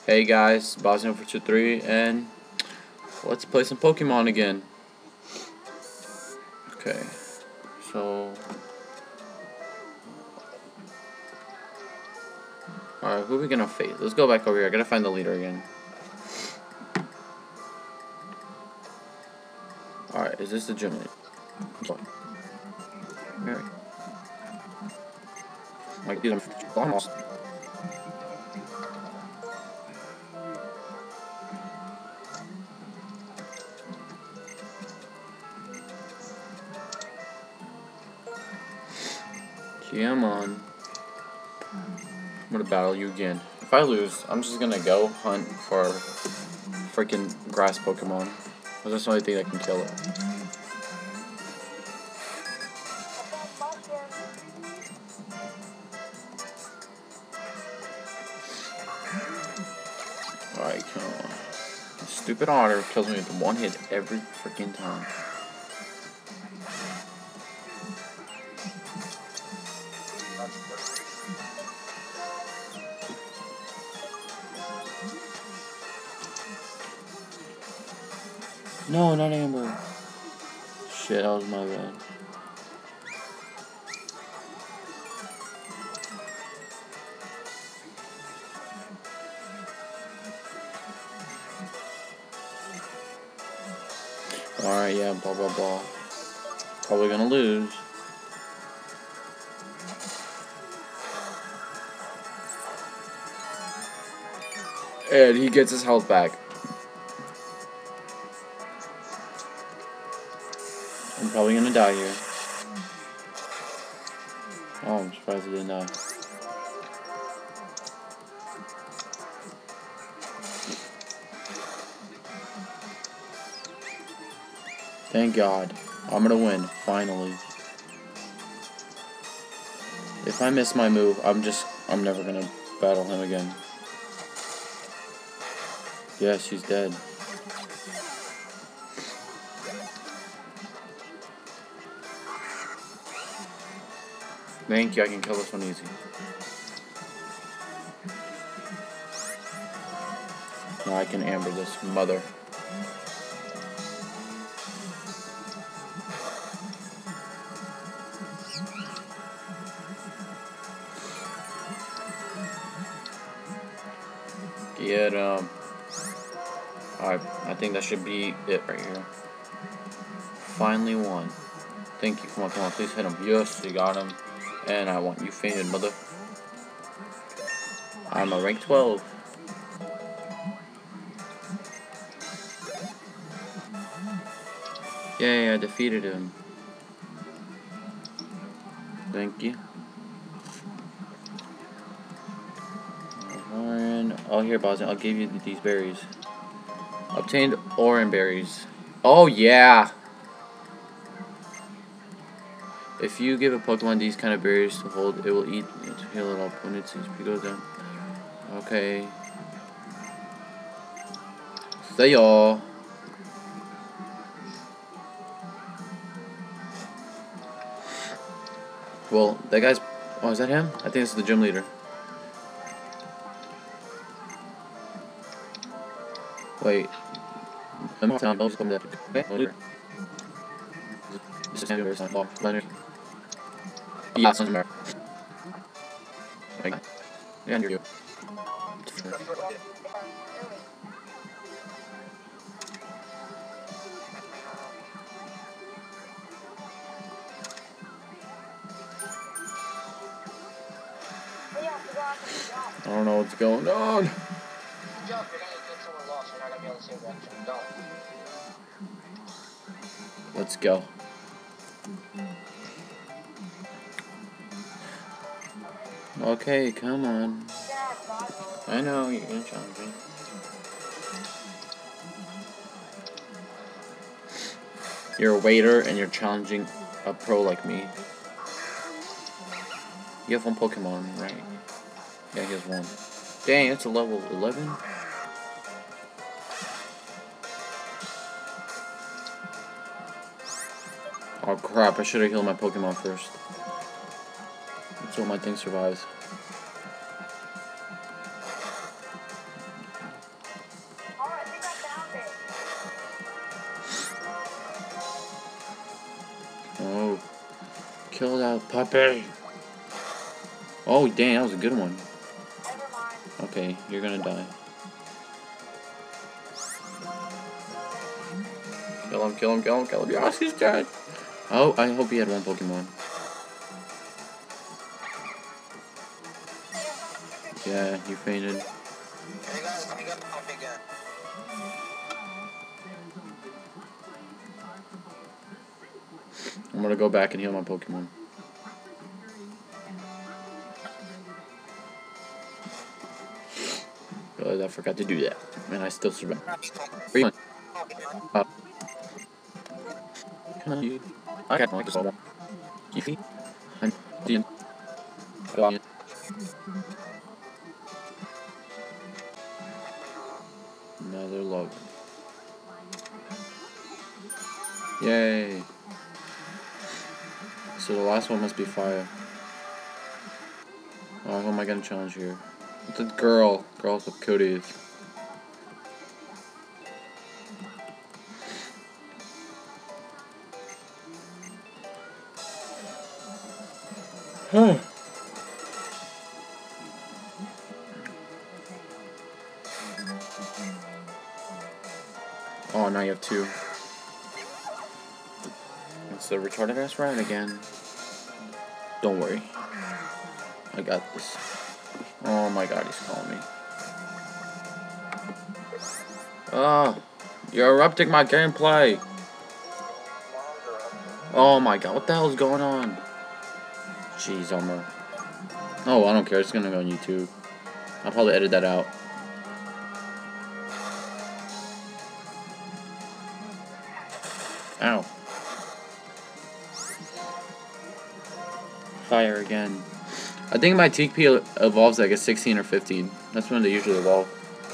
Hey guys, Bosnia423, and let's play some Pokemon again. Okay, so alright, who are we gonna face? Let's go back over here. I gotta find the leader again. Alright, is this the gym leader? Alright. Like, dude, I'm lost. Come on. I'm gonna battle you again. If I lose, I'm just gonna go hunt for freaking grass Pokemon. That's the only thing that can kill it. Alright, come on. This stupid otter kills me with one hit every freaking time. No, not Amber. Shit, that was my bad. Alright, yeah, blah blah blah. Probably gonna lose. And he gets his health back. I'm probably gonna die here. Oh, I'm surprised he didn't die. Thank God. I'm gonna win, finally. If I miss my move, I'm never gonna battle him again. Yes, she's dead. Thank you, I can kill this one easy. Now I can amber this mother. Get Alright, I think that should be it right here. Finally won. Thank you. Come on, please hit him. Yes, you got him. And I want you fainted, mother. I'm a rank 12. Yay, I defeated him. Thank you. Oh, here, Bosnia. I'll give you these berries. Obtained Oran berries. Oh, yeah. If you give a Pokemon these kind of berries to hold, it will eat to heal it up when its HP goes down. Okay. See y'all. Well, that guy's... Oh, is that him? I think this is the gym leader. Wait. I'm telling you, come there. Okay. This is Leonard. Yeah, something there. Yeah, you're you. I don't know what's going on. Let's go. Okay, come on. I know, you're gonna challenge me. You're a waiter and you're challenging a pro like me. You have one Pokemon, right? Yeah, he has one. Dang, it's a level 11? Oh crap, I should have healed my Pokemon first. Let's hope my thing survives. Kill that puppy. Oh, dang, that was a good one. Okay, you're gonna die. Kill him, kill him, kill him, kill him. Yes, he's dead. Oh, I hope he had one Pokemon. Yeah, you fainted. I'm gonna go back and heal my Pokemon. I forgot to do that, and I still survived. I got like this one. You see? I'm the another log. Yay! So the last one must be fire. Oh, who am I gonna challenge here? It's a girl. Girls with Cody's. Huh. Oh, now you have two. It's the retarded ass rat again. Don't worry. I got this. Oh my god, he's calling me. Oh, you're erupting my gameplay. Oh my god, what the hell is going on? Jeez, Elmer. Oh, I don't care. It's gonna go on YouTube. I'll probably edit that out. Ow. Fire again. I think my TP evolves like a 16 or 15. That's when they usually evolve.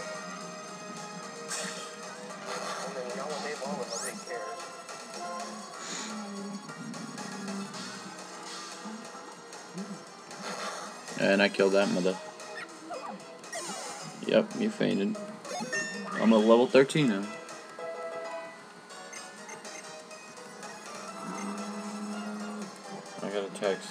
And I killed that mother. Yep, you fainted. I'm at level 13 now. I got a text.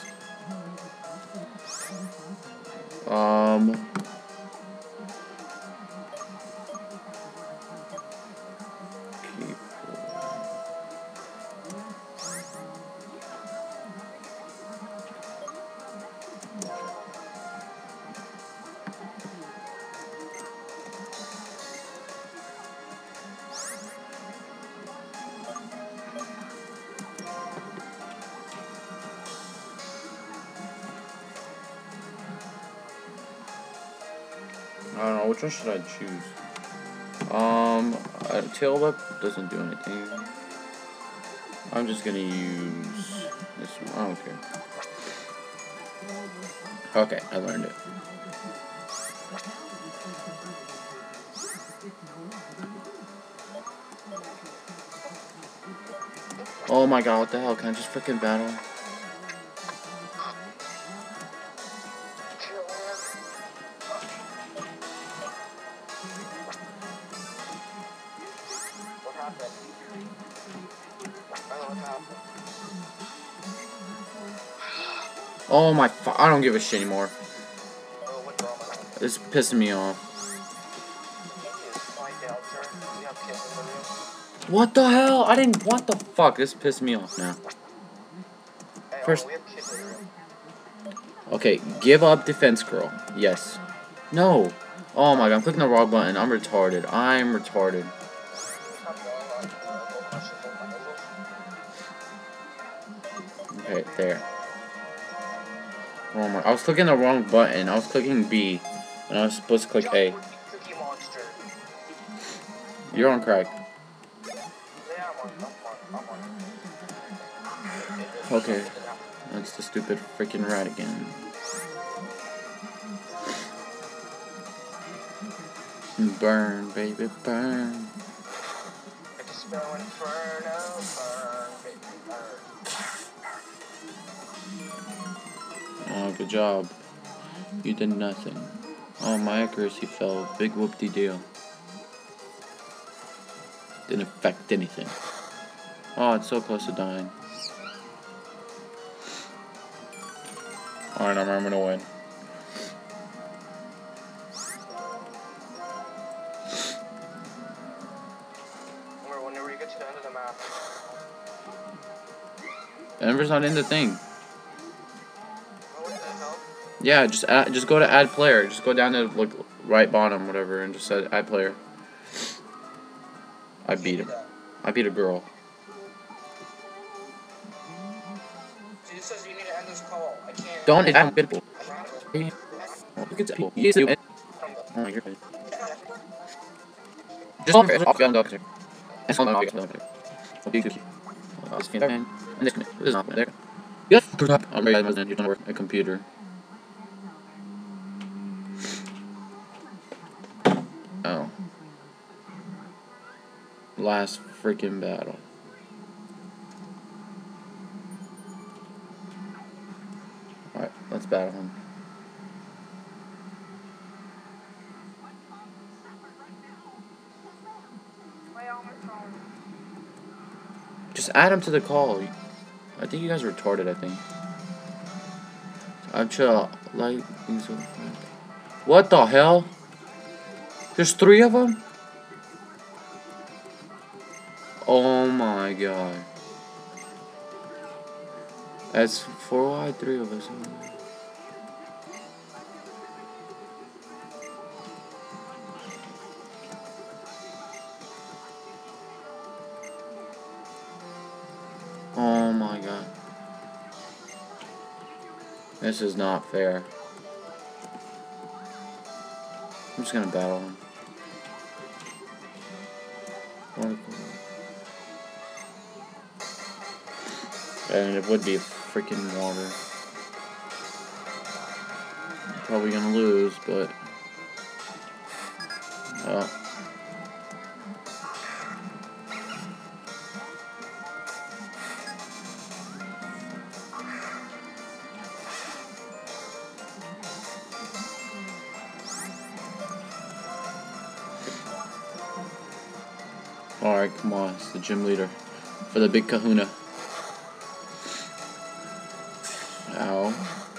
I don't know, which one should I choose? Tail Whip doesn't do anything. I'm just gonna use this one. I don't care. Okay, I learned it. Oh my god, what the hell? Can I just freaking battle? Oh my I don't give a shit anymore. This is pissing me off. What the hell? I didn't. What the fuck? This pissed me off now. First. Okay, give up defense girl. Yes. No. Oh my god, I'm clicking the wrong button. I'm retarded. I'm retarded. Okay, there. Oh my, I was clicking the wrong button. I was clicking B. And I was supposed to click A. You're on crack. Okay. That's the stupid freaking rat again. Burn, baby, burn. Oh, good job. You did nothing. Oh, my accuracy fell. Big whoop-de-deal. Didn't affect anything. Oh, it's so close to dying. Alright, I'm gonna win. Whenever you get to the end of the map. Ember's not in the thing. What the hell? Yeah, just go to add player. Just go down to like right bottom, whatever, and just add player. I beat him. I beat a girl. It says you need to end this call. I can't. Don't add people. Look at that. Yes, you. Oh, you're good. Just off the doctor. It's on the doctor. Okay, good. This fan and this is not there. Yes. I'm ready. You don't work a computer. Oh. Last freaking battle. Alright, let's battle him. Just add him to the call. I think you guys are retarded, I think. I'm chill. Like, what the hell? There's 3 of them? Oh my god. That's 4 wide, 3 of us. Oh my god. This is not fair. I'm just gonna battle him. And it would be freaking water. Probably gonna lose, but well. Alright, come on, it's the gym leader for the big kahuna. Ow.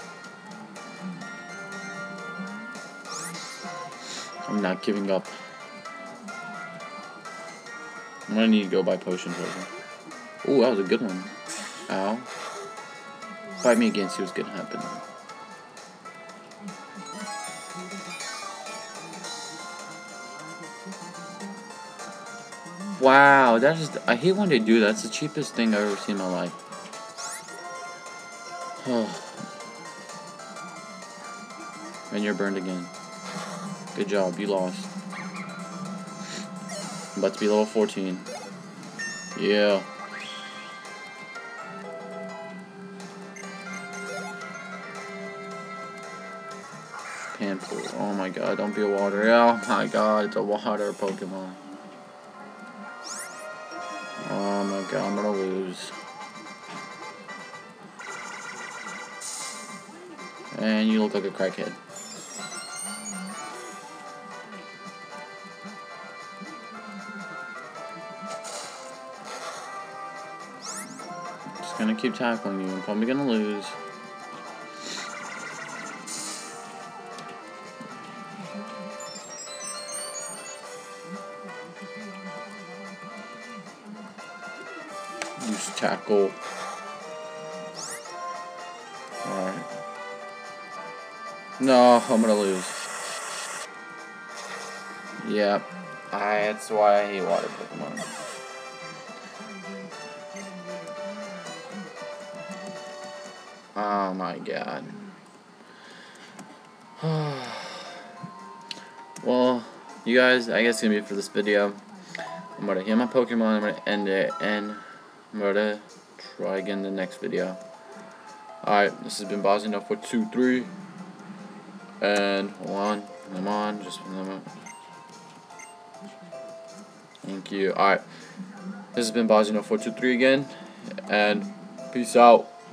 I'm not giving up. I'm gonna need to go buy potions over. Ooh, that was a good one. Ow. Fight me again, see what's gonna happen. Wow, that is. I hate when they do that. That's the cheapest thing I've ever seen in my life. And you're burned again. Good job, you lost. I'm about to be level 14. Yeah. Panpool. Oh my god, don't be a water. Oh my god, it's a water Pokemon. Oh my god, I'm gonna lose. And you look like a crackhead. Just gonna keep tackling you. I'm probably gonna lose. Use tackle. Alright. No, I'm gonna lose. Yep. That's why I hate water Pokemon. Oh my god. Well, you guys, I guess it's gonna be it for this video. I'm gonna heal my Pokemon, I'm gonna end it, and I'm gonna try again in the next video. Alright, this has been Bozino for 2-3. And hold on, come on, just a moment. Thank you. Alright. This has been Bozino 423 again. And peace out.